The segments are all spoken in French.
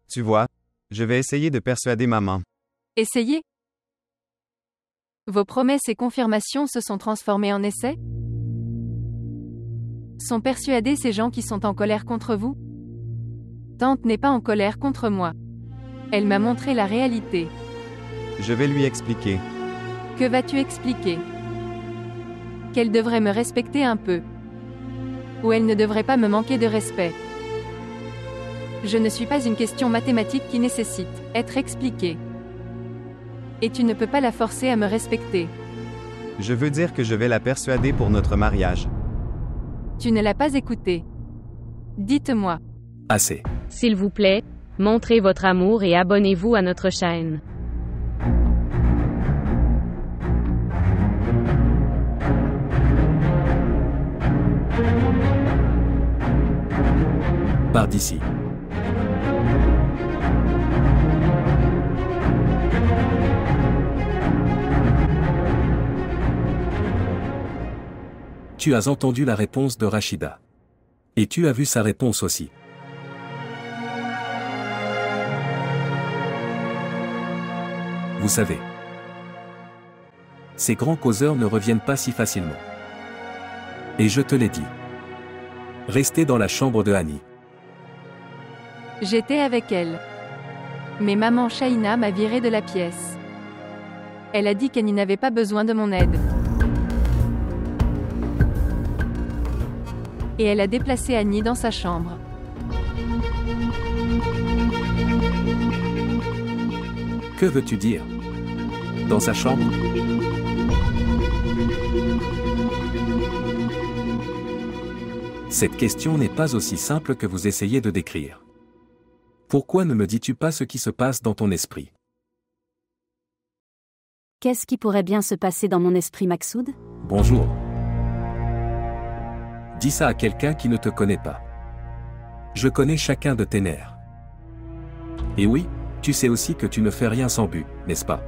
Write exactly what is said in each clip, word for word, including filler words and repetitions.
Tu vois, je vais essayer de persuader maman. Essayez. Vos promesses et confirmations se sont transformées en essais? Sont persuadés ces gens qui sont en colère contre vous? Tante n'est pas en colère contre moi. Elle m'a montré la réalité. Je vais lui expliquer. Que vas-tu expliquer? Qu'elle devrait me respecter un peu. Ou elle ne devrait pas me manquer de respect. Je ne suis pas une question mathématique qui nécessite être expliquée. Et tu ne peux pas la forcer à me respecter. Je veux dire que je vais la persuader pour notre mariage. Tu ne l'as pas écoutée. Dites-moi. Assez. S'il vous plaît, montrez votre amour et abonnez-vous à notre chaîne. Pars d'ici. Tu as entendu la réponse de Rachida. Et tu as vu sa réponse aussi. Vous savez, ces grands causeurs ne reviennent pas si facilement. Et je te l'ai dit. Restez dans la chambre de Annie. J'étais avec elle. Mais maman Shaina m'a viré de la pièce. Elle a dit qu'Annie n'avait pas besoin de mon aide. Et elle a déplacé Annie dans sa chambre. Que veux-tu dire? Dans sa chambre? Cette question n'est pas aussi simple que vous essayez de décrire. Pourquoi ne me dis-tu pas ce qui se passe dans ton esprit? Qu'est-ce qui pourrait bien se passer dans mon esprit, Maksoud? Bonjour. Dis ça à quelqu'un qui ne te connaît pas. Je connais chacun de tes nerfs. Et oui, tu sais aussi que tu ne fais rien sans but, n'est-ce pas?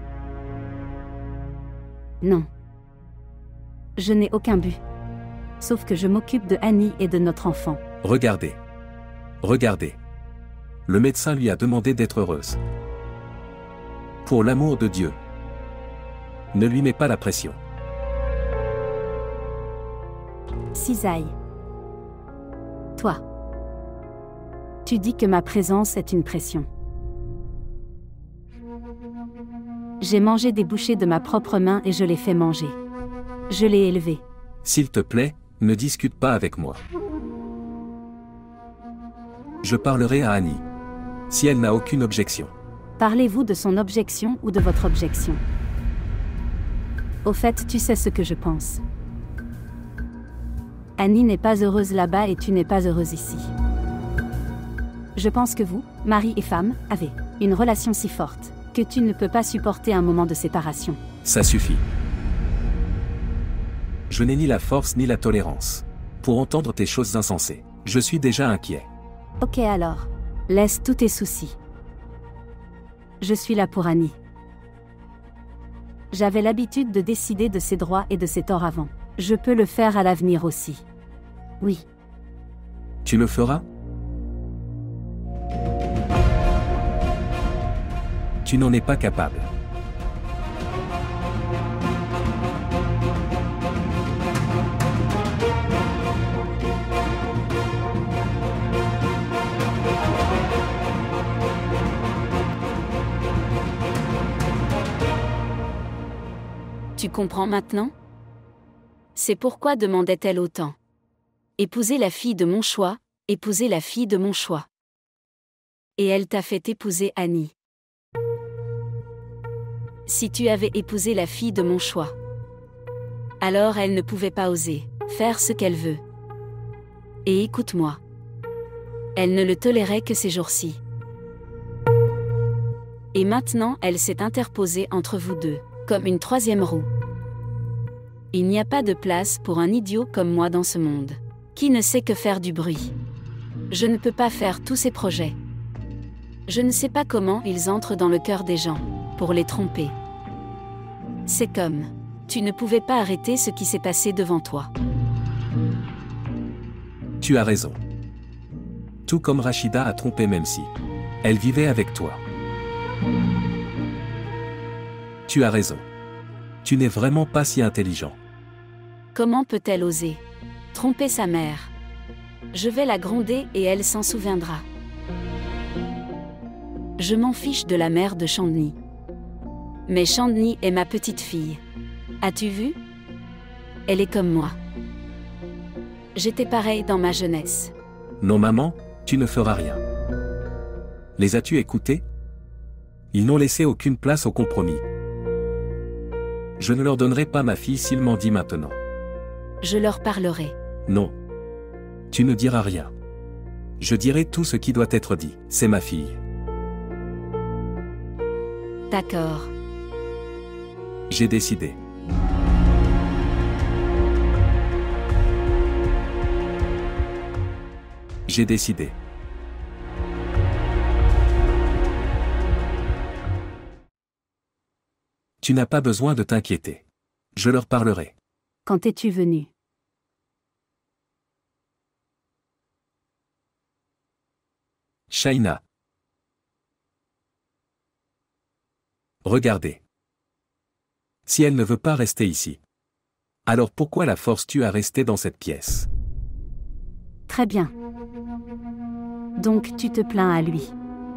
Non. Je n'ai aucun but. Sauf que je m'occupe de Annie et de notre enfant. Regardez. Regardez. Le médecin lui a demandé d'être heureuse. Pour l'amour de Dieu. Ne lui mets pas la pression. Cisaille. Toi. Tu dis que ma présence est une pression. J'ai mangé des bouchées de ma propre main et je l'ai fait manger. Je l'ai élevé. S'il te plaît, ne discute pas avec moi. Je parlerai à Annie. Si elle n'a aucune objection. Parlez-vous de son objection ou de votre objection? Au fait, tu sais ce que je pense. Annie n'est pas heureuse là-bas et tu n'es pas heureuse ici. Je pense que vous, mari et femme, avez une relation si forte que tu ne peux pas supporter un moment de séparation. Ça suffit. Je n'ai ni la force ni la tolérance pour entendre tes choses insensées. Je suis déjà inquiet. Ok alors. Laisse tous tes soucis. Je suis là pour Annie. J'avais l'habitude de décider de ses droits et de ses torts avant. Je peux le faire à l'avenir aussi. Oui. Tu le feras? Tu n'en es pas capable. Tu comprends maintenant? C'est pourquoi demandait-elle autant. Épouser la fille de mon choix, épouser la fille de mon choix. Et elle t'a fait épouser Annie. Si tu avais épousé la fille de mon choix, alors elle ne pouvait pas oser faire ce qu'elle veut. Et écoute-moi. Elle ne le tolérait que ces jours-ci. Et maintenant elle s'est interposée entre vous deux, comme une troisième roue. Il n'y a pas de place pour un idiot comme moi dans ce monde, qui ne sait que faire du bruit. Je ne peux pas faire tous ces projets. Je ne sais pas comment ils entrent dans le cœur des gens, pour les tromper. C'est comme, tu ne pouvais pas arrêter ce qui s'est passé devant toi. Tu as raison. Tout comme Rachida a trompé même si. Elle vivait avec toi. Tu as raison. Tu n'es vraiment pas si intelligent. Comment peut-elle oser tromper sa mère? Je vais la gronder et elle s'en souviendra. Je m'en fiche de la mère de Chandni. Mais Chandni est ma petite fille. As-tu vu? Elle est comme moi. J'étais pareil dans ma jeunesse. Non maman, tu ne feras rien. Les as-tu écoutés? Ils n'ont laissé aucune place au compromis. Je ne leur donnerai pas ma fille s'ils m'en disent maintenant. Je leur parlerai. Non. Tu ne diras rien. Je dirai tout ce qui doit être dit. C'est ma fille. D'accord. J'ai décidé. J'ai décidé. Tu n'as pas besoin de t'inquiéter. Je leur parlerai. Quand es-tu venu? Shaina. Regardez. Si elle ne veut pas rester ici, alors pourquoi la forces-tu à rester dans cette pièce? Très bien. Donc tu te plains à lui.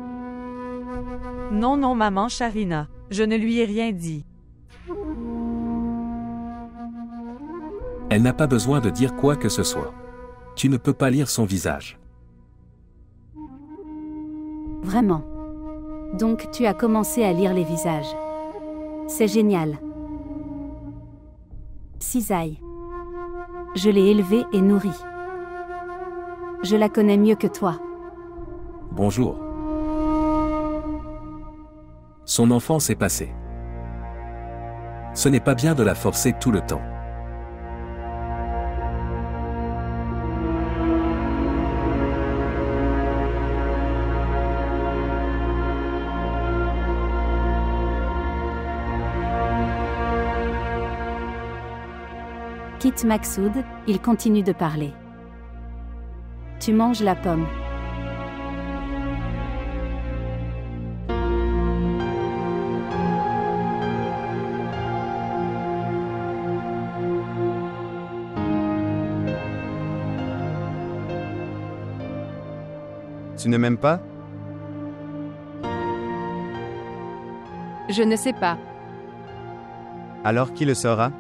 Non, non, maman Sharina, je ne lui ai rien dit. Elle n'a pas besoin de dire quoi que ce soit. Tu ne peux pas lire son visage. Vraiment. Donc tu as commencé à lire les visages. C'est génial. Cisaille. Je l'ai élevée et nourrie. Je la connais mieux que toi. Bonjour. Son enfance est passée. Ce n'est pas bien de la forcer tout le temps. Quitte Maksoud, il continue de parler. Tu manges la pomme. Tu ne m'aimes pas? Je ne sais pas. Alors qui le saura?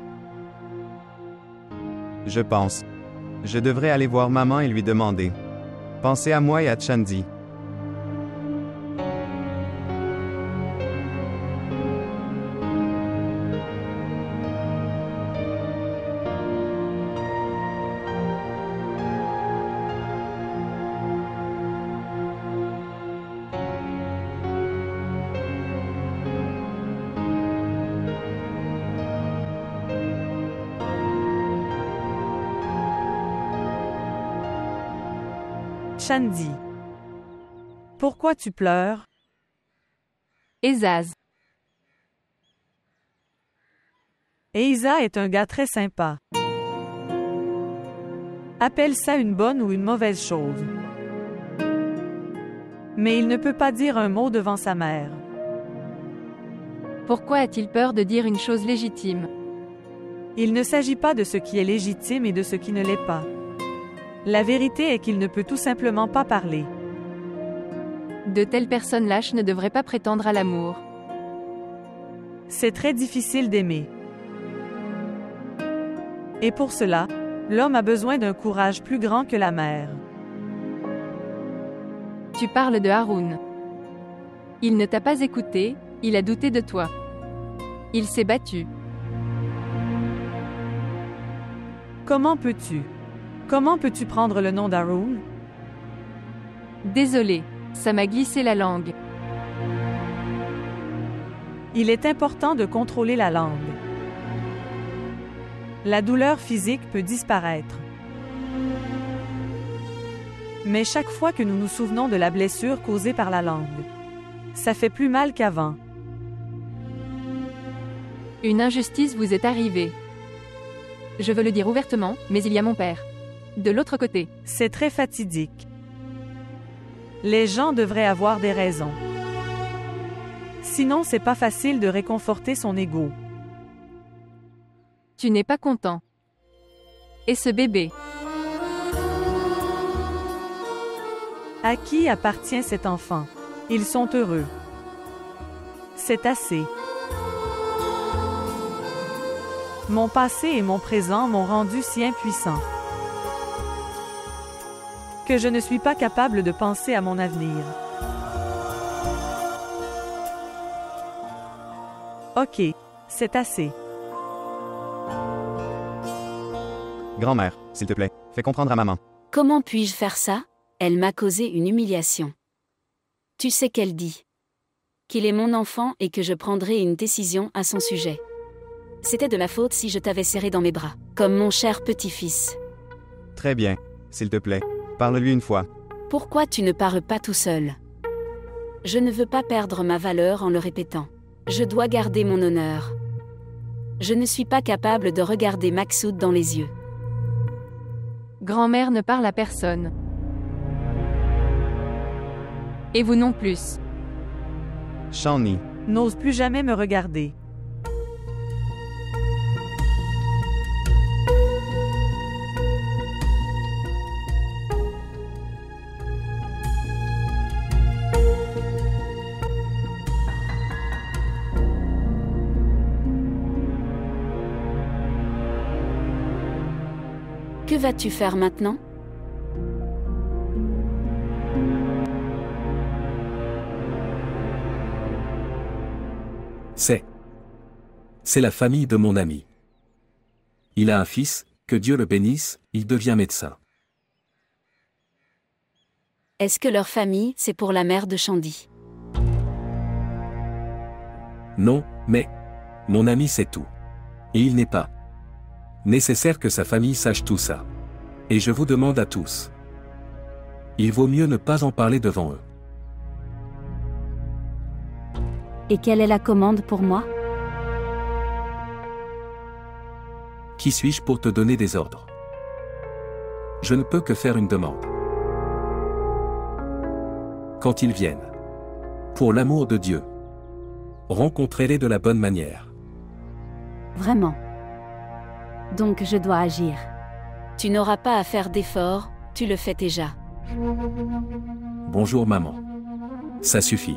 Je pense. Je devrais aller voir maman et lui demander. Pensez à moi et à Chandi. Chandi. Pourquoi tu pleures? Ezaz. Eiza est un gars très sympa. Appelle ça une bonne ou une mauvaise chose. Mais il ne peut pas dire un mot devant sa mère. Pourquoi a-t-il peur de dire une chose légitime? Il ne s'agit pas de ce qui est légitime et de ce qui ne l'est pas. La vérité est qu'il ne peut tout simplement pas parler. De telles personnes lâches ne devraient pas prétendre à l'amour. C'est très difficile d'aimer. Et pour cela, l'homme a besoin d'un courage plus grand que la mère. Tu parles de Haroun. Il ne t'a pas écouté, il a douté de toi. Il s'est battu. Comment peux-tu? Comment peux-tu prendre le nom d'Haroun? Désolé, ça m'a glissé la langue. Il est important de contrôler la langue. La douleur physique peut disparaître. Mais chaque fois que nous nous souvenons de la blessure causée par la langue, ça fait plus mal qu'avant. Une injustice vous est arrivée. Je veux le dire ouvertement, mais il y a mon père. De l'autre côté. C'est très fatidique. Les gens devraient avoir des raisons. Sinon, c'est pas facile de réconforter son ego. Tu n'es pas content. Et ce bébé? À qui appartient cet enfant? Ils sont heureux. C'est assez. Mon passé et mon présent m'ont rendu si impuissant que je ne suis pas capable de penser à mon avenir. Ok, c'est assez. Grand-mère, s'il te plaît, fais comprendre à maman. Comment puis-je faire ça? Elle m'a causé une humiliation. Tu sais qu'elle dit qu'il est mon enfant et que je prendrai une décision à son sujet. C'était de ma faute si je t'avais serré dans mes bras, comme mon cher petit-fils. Très bien, s'il te plaît, parle-lui une fois. Pourquoi tu ne pars pas tout seul? Je ne veux pas perdre ma valeur en le répétant. Je dois garder mon honneur. Je ne suis pas capable de regarder Maksud dans les yeux. Grand-mère ne parle à personne. Et vous non plus. Shawnee, N'ose plus jamais me regarder. Que vas-tu faire maintenant? C'est. C'est la famille de mon ami. Il a un fils, que Dieu le bénisse, il devient médecin. Est-ce que leur famille, c'est pour la mère de Shandy? Non, mais. Mon ami sait tout. Et il n'est pas nécessaire que sa famille sache tout ça. Et je vous demande à tous. Il vaut mieux ne pas en parler devant eux. Et quelle est la commande pour moi? Qui suis-je pour te donner des ordres? Je ne peux que faire une demande. Quand ils viennent, pour l'amour de Dieu, rencontrez-les de la bonne manière. Vraiment. Donc je dois agir. Tu n'auras pas à faire d'efforts, tu le fais déjà. Bonjour maman. Ça suffit.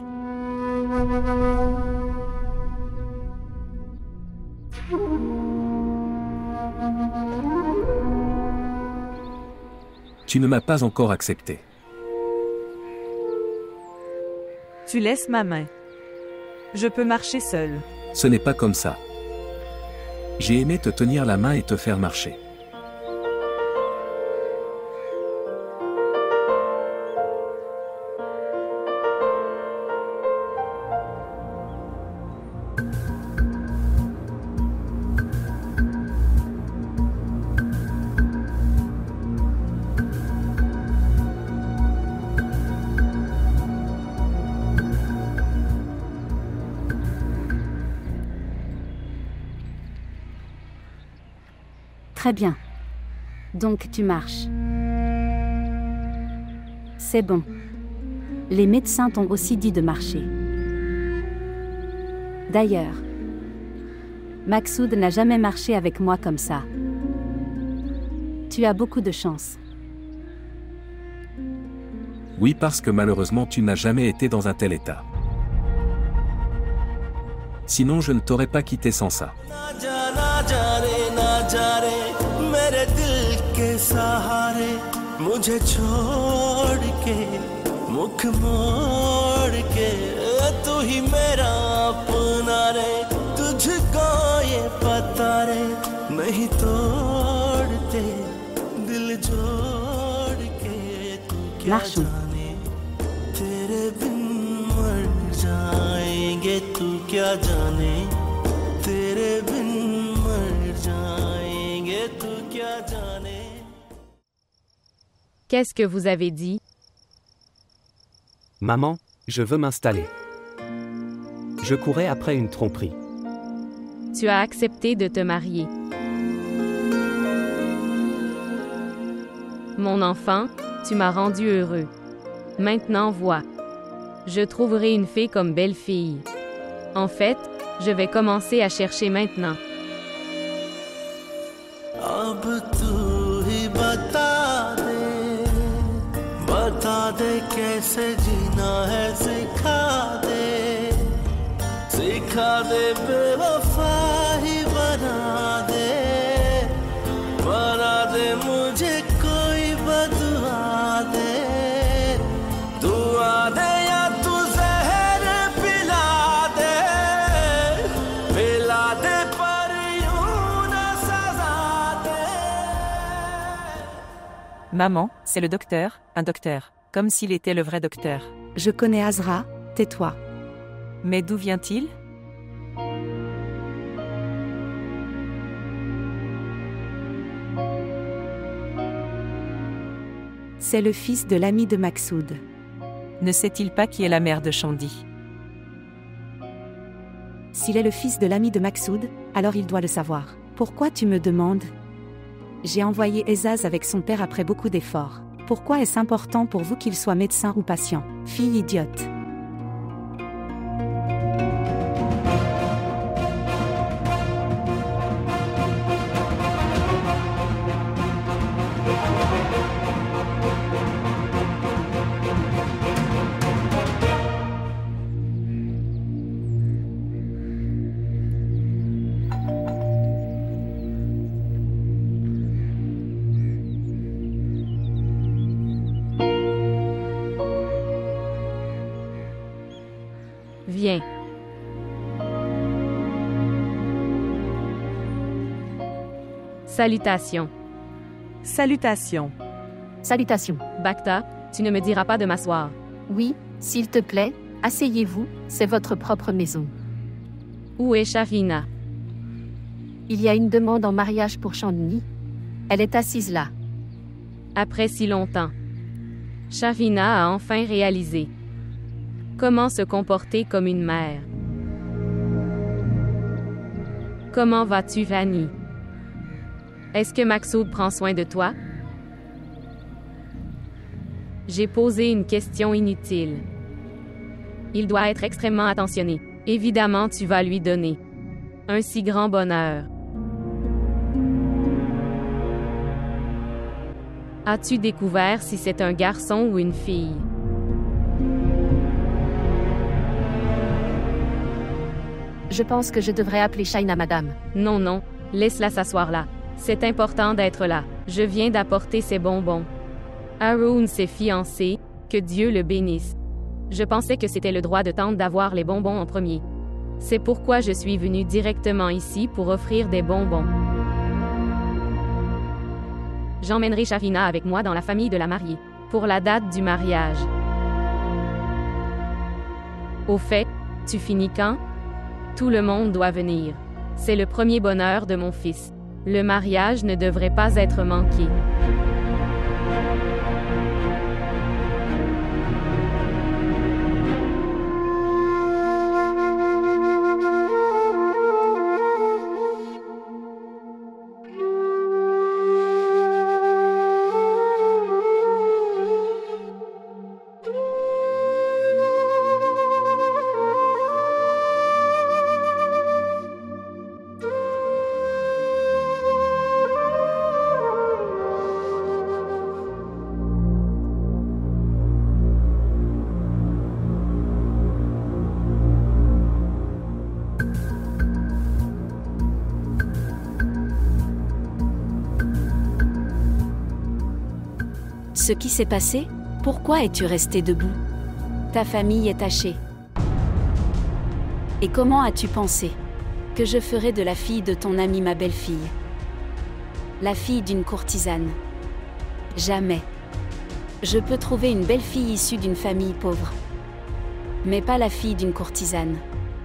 Tu ne m'as pas encore accepté. Tu laisses ma main. Je peux marcher seul. Ce n'est pas comme ça. J'ai aimé te tenir la main et te faire marcher. Très bien. Donc tu marches. C'est bon. Les médecins t'ont aussi dit de marcher. D'ailleurs, Maksud n'a jamais marché avec moi comme ça. Tu as beaucoup de chance. Oui, parce que malheureusement tu n'as jamais été dans un tel état. Sinon je ne t'aurais pas quitté sans ça. मुझे छोड़ के मुख मोड़ के तू ही मेरा अपना रे तुझको ये पता रे नहीं तोड़ते दिल जोड़ के तू क्या जाने तेरे बिन मर जाएंगे तू क्या जाने तेरे बिन मर जाएंगे तू क्या जाने. Qu'est-ce que vous avez dit? Maman, je veux m'installer. Je courais après une tromperie. Tu as accepté de te marier. Mon enfant, tu m'as rendu heureux. Maintenant vois. Je trouverai une fée comme belle-fille. En fait, je vais commencer à chercher maintenant. अब तू ही बता दे, बता दे कैसे जीना है, सिखा दे, सिखा दे बेवफा ही बना दे, बना दे मुझे कोई बदुआ दे, दुआ दे या तू जहर पिला दे, पिला दे पर यूं न सजा दे. Maman, c'est le docteur, un docteur, comme s'il était le vrai docteur. Je connais Azra, tais-toi. Mais d'où vient-il? C'est le fils de l'ami de Maksoud. Ne sait-il pas qui est la mère de Chandi? S'il est le fils de l'ami de Maksoud, alors il doit le savoir. Pourquoi tu me demandes? J'ai envoyé Ezaz avec son père après beaucoup d'efforts. Pourquoi est-ce important pour vous qu'il soit médecin ou patient? Fille idiote. Viens. Salutations. Salutations. Salutations. Bacta, tu ne me diras pas de m'asseoir. Oui, s'il te plaît, asseyez-vous, c'est votre propre maison. Où est Shavina? Il y a une demande en mariage pour Chandni. Elle est assise là. Après si longtemps. Shavina a enfin réalisé. Comment se comporter comme une mère? Comment vas-tu, Vanny? Est-ce que Maksoud prend soin de toi? J'ai posé une question inutile. Il doit être extrêmement attentionné. Évidemment, tu vas lui donner un si grand bonheur. As-tu découvert si c'est un garçon ou une fille? Je pense que je devrais appeler Shaina madame. Non, non, laisse-la s'asseoir là. C'est important d'être là. Je viens d'apporter ces bonbons. Haroun s'est fiancé, que Dieu le bénisse. Je pensais que c'était le droit de tante d'avoir les bonbons en premier. C'est pourquoi je suis venue directement ici pour offrir des bonbons. J'emmènerai Shavina avec moi dans la famille de la mariée, pour la date du mariage. Au fait, tu finis quand? Tout le monde doit venir. C'est le premier bonheur de mon fils. Le mariage ne devrait pas être manqué. Ce qui s'est passé? Pourquoi es-tu resté debout? Ta famille est tachée. Et comment as-tu pensé que je ferais de la fille de ton amie ma belle-fille? La fille d'une courtisane? Jamais. Je peux trouver une belle fille issue d'une famille pauvre. Mais pas la fille d'une courtisane.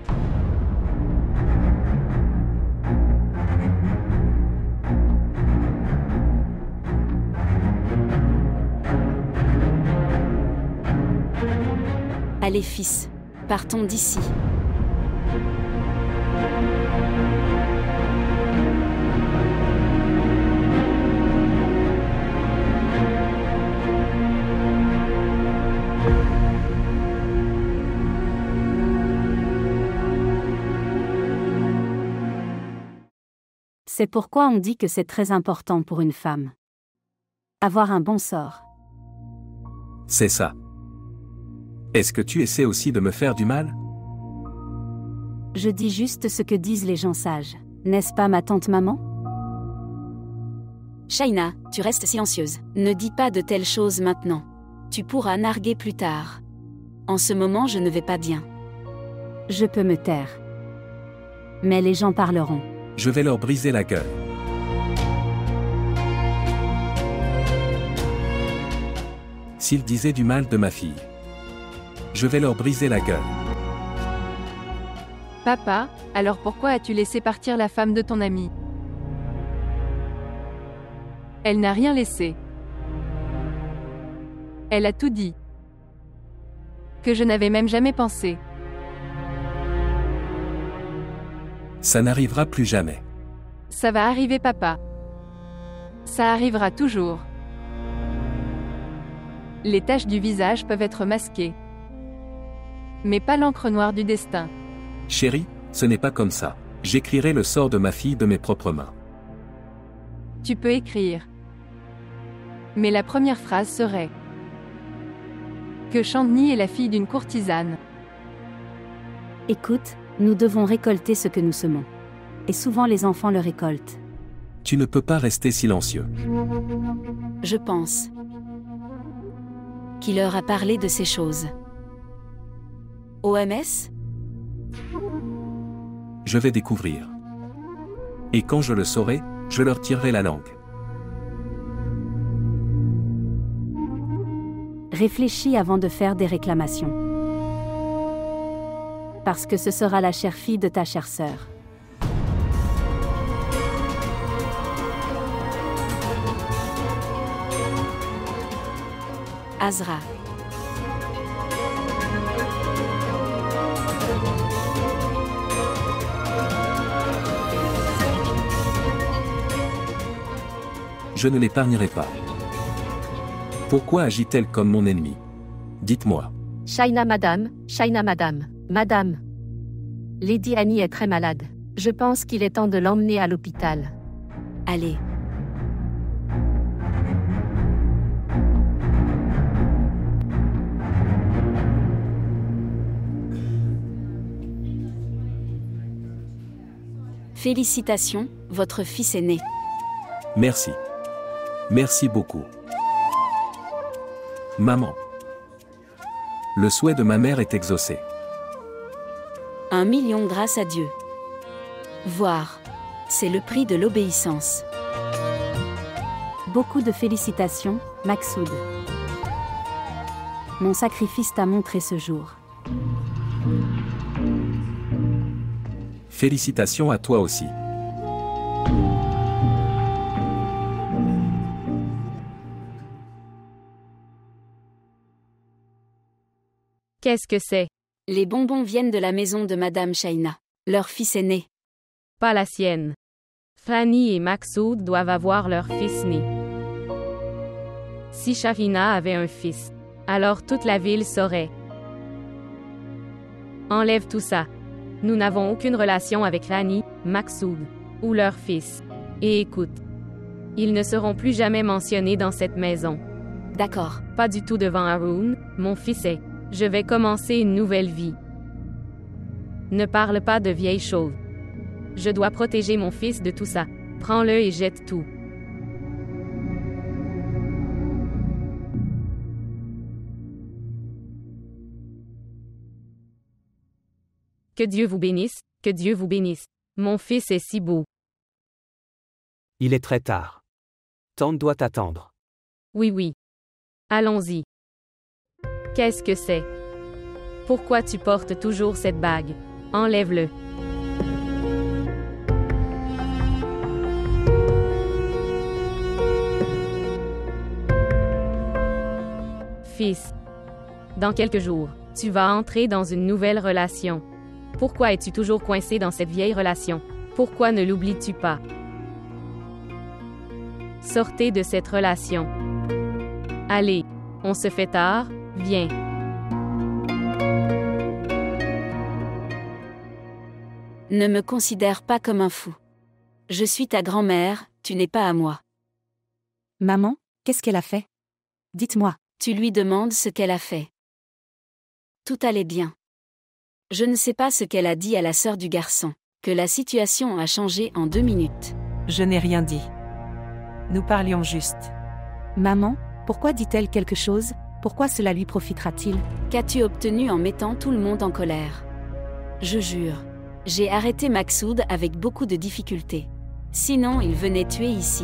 Allez fils, partons d'ici. C'est pourquoi on dit que c'est très important pour une femme. Avoir un bon sort. C'est ça. Est-ce que tu essaies aussi de me faire du mal? Je dis juste ce que disent les gens sages. N'est-ce pas ma tante maman? Shaina, tu restes silencieuse. Ne dis pas de telles choses maintenant. Tu pourras narguer plus tard. En ce moment, je ne vais pas bien. Je peux me taire. Mais les gens parleront. Je vais leur briser la gueule. S'ils disaient du mal de ma fille, je vais leur briser la gueule. Papa, alors pourquoi as-tu laissé partir la femme de ton ami? Elle n'a rien laissé. Elle a tout dit. Que je n'avais même jamais pensé. Ça n'arrivera plus jamais. Ça va arriver, papa. Ça arrivera toujours. Les taches du visage peuvent être masquées. Mais pas l'encre noire du destin. Chérie, ce n'est pas comme ça. J'écrirai le sort de ma fille de mes propres mains. Tu peux écrire. Mais la première phrase serait que Chandni est la fille d'une courtisane. Écoute, nous devons récolter ce que nous semons. Et souvent les enfants le récoltent. Tu ne peux pas rester silencieux. Je pense qu'il leur a parlé de ces choses. O M S? Je vais découvrir. Et quand je le saurai, je leur tirerai la langue. Réfléchis avant de faire des réclamations. Parce que ce sera la chère fille de ta chère sœur. Azra. Je ne l'épargnerai pas. Pourquoi agit-elle comme mon ennemi? Dites-moi. Shaina madame, Shaina madame, madame. Lady Annie est très malade. Je pense qu'il est temps de l'emmener à l'hôpital. Allez. Félicitations, votre fils est né. Merci. Merci beaucoup. Maman. Le souhait de ma mère est exaucé. Un million grâce à Dieu. Voir. C'est le prix de l'obéissance. Beaucoup de félicitations, Maksoud. Mon sacrifice t'a montré ce jour. Félicitations à toi aussi. Qu'est-ce que c'est? Les bonbons viennent de la maison de Madame Shaina. Leur fils est né. Pas la sienne. Fanny et Maksoud doivent avoir leur fils né. Si Shaina avait un fils, alors toute la ville saurait. Enlève tout ça. Nous n'avons aucune relation avec Fanny, Maksoud, ou leur fils. Et écoute. Ils ne seront plus jamais mentionnés dans cette maison. D'accord. Pas du tout devant Haroun, mon fils est. Je vais commencer une nouvelle vie. Ne parle pas de vieilles choses. Je dois protéger mon fils de tout ça. Prends-le et jette tout. Que Dieu vous bénisse, que Dieu vous bénisse. Mon fils est si beau. Il est très tard. Tante doit t'attendre. Oui, oui. Allons-y. Qu'est-ce que c'est? Pourquoi tu portes toujours cette bague? Enlève-le. Fils. Dans quelques jours, tu vas entrer dans une nouvelle relation. Pourquoi es-tu toujours coincé dans cette vieille relation? Pourquoi ne l'oublies-tu pas? Sortez de cette relation. Allez, on se fait tard, viens. Ne me considère pas comme un fou. Je suis ta grand-mère, tu n'es pas à moi. Maman, qu'est-ce qu'elle a fait? Dites-moi. Tu lui demandes ce qu'elle a fait. Tout allait bien. Je ne sais pas ce qu'elle a dit à la sœur du garçon, que la situation a changé en deux minutes. Je n'ai rien dit. Nous parlions juste. Maman, pourquoi dit-elle quelque chose? Pourquoi cela lui profitera-t-il? Qu'as-tu obtenu en mettant tout le monde en colère? Je jure. J'ai arrêté Maksoud avec beaucoup de difficultés. Sinon il venait tuer ici.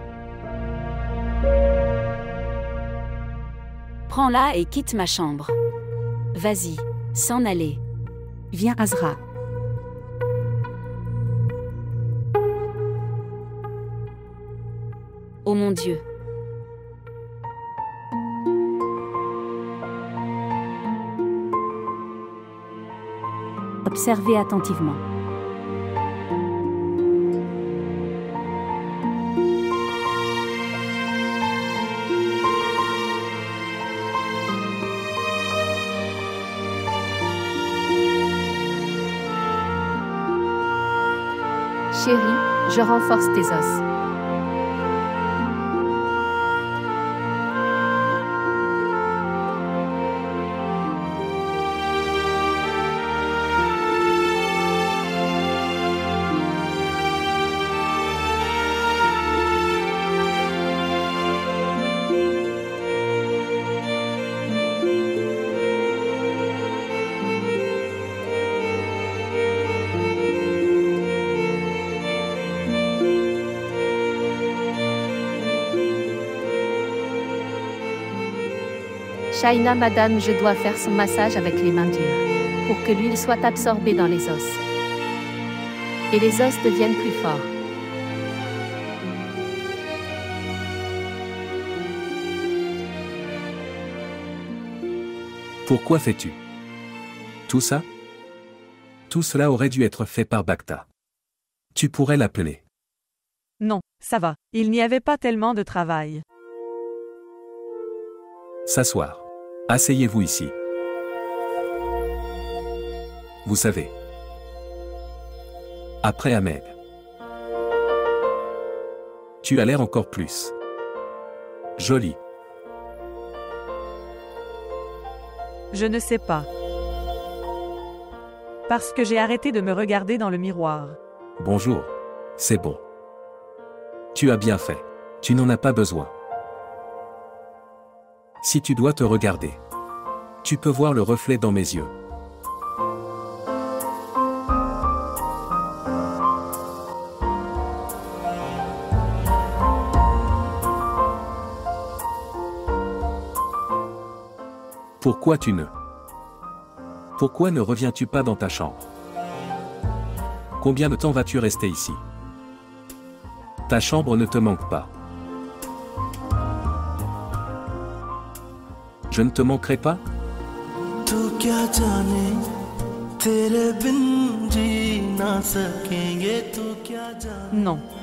Prends-la et quitte ma chambre. Vas-y, s'en aller. Viens Azra. Oh mon Dieu. Observez attentivement. Chérie, je renforce tes os. Shaina madame, je dois faire son massage avec les mains dures, pour que l'huile soit absorbée dans les os. Et les os deviennent plus forts. Pourquoi fais-tu tout ça? Tout cela aurait dû être fait par Bacta. Tu pourrais l'appeler. Non, ça va. Il n'y avait pas tellement de travail. S'asseoir. Asseyez-vous ici. Vous savez. Après Ahmed. Tu as l'air encore plus jolie. Je ne sais pas. Parce que j'ai arrêté de me regarder dans le miroir. Bonjour. C'est bon. Tu as bien fait. Tu n'en as pas besoin. Si tu dois te regarder, tu peux voir le reflet dans mes yeux. Pourquoi tu ne... Pourquoi ne reviens-tu pas dans ta chambre? Combien de temps vas-tu rester ici? Ta chambre ne te manque pas. Je ne te manquerai pas? Non.